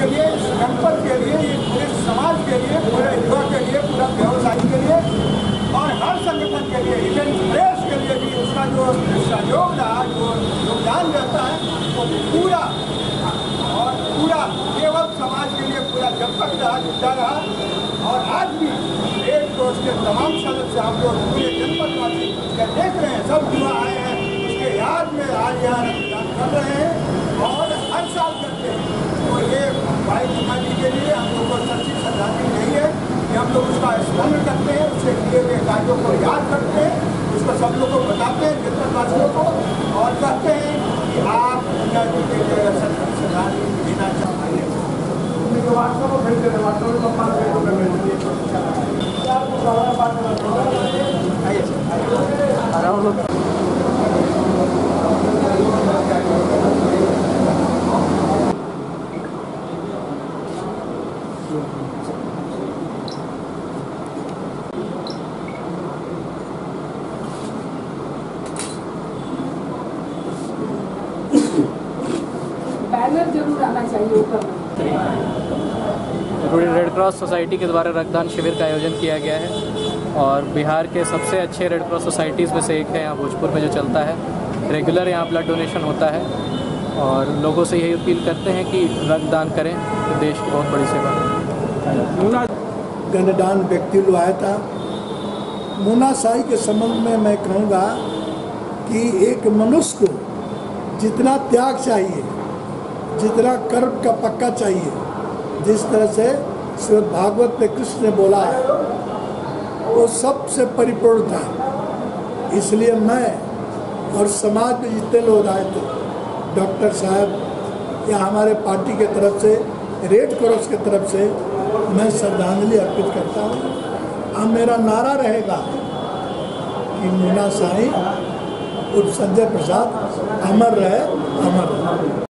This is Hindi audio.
के लिए, इस जनपद के लिए, ये पूरे समाज के लिए, पूरे युवा के लिए, पूरा व्यवसायी के लिए और हर संगठन के लिए, इवन प्रेस के लिए भी उसका जो सहयोग रहा, जो योगदान रहता है वो पूरा और पूरा केवल समाज के लिए पूरा जनपद रहा, जुटा रहा। और आज भी एक दोष के तमाम सदस्य हम लोग पूरे जनपदवासी देख रहे हैं, सब युवा आए हैं, उसके याद में आज यहाँ रक्तदान कर रहे हैं और हर साल करते हैं। तो ये भाई जी के लिए हम लोग को सच्ची श्रद्धांजलि नहीं है कि हम लोग उसका स्मरण करते हैं, उसके किए हुए कार्यों को याद करते हैं, उसको सब लोग को बताते हैं जनपदवासियों को और कहते हैं कि आप श्रद्धांजलि देना चाहिए। बैनर जरूर आना चाहिए ऊपर। रेड क्रॉस सोसाइटी के द्वारा रक्तदान शिविर का आयोजन किया गया है और बिहार के सबसे अच्छे रेड क्रॉस सोसाइटीज़ में से एक है यहाँ भोजपुर में जो चलता है। रेगुलर यहाँ ब्लड डोनेशन होता है और लोगों से यही अपील करते हैं कि रक्तदान करें, तो देश की बहुत बड़ी सेवा है। गणदान व्यक्ति लोग आया था। मुन्ना साई के संबंध में मैं कहूँगा कि एक मनुष्य को जितना त्याग चाहिए, जितना कर्म का पक्का चाहिए, जिस तरह से श्रीमद् भागवत में कृष्ण ने बोला है वो सबसे परिपूर्ण था। इसलिए मैं और समाज में जितने लोग आए थे, डॉक्टर साहब या हमारे पार्टी के तरफ से, रेड क्रॉस की तरफ से मैं श्रद्धांजलि अर्पित करता हूँ। अब मेरा नारा रहेगा कि मुन्ना साई उर्फ संजय प्रसाद अमर रहे, अमर रहे।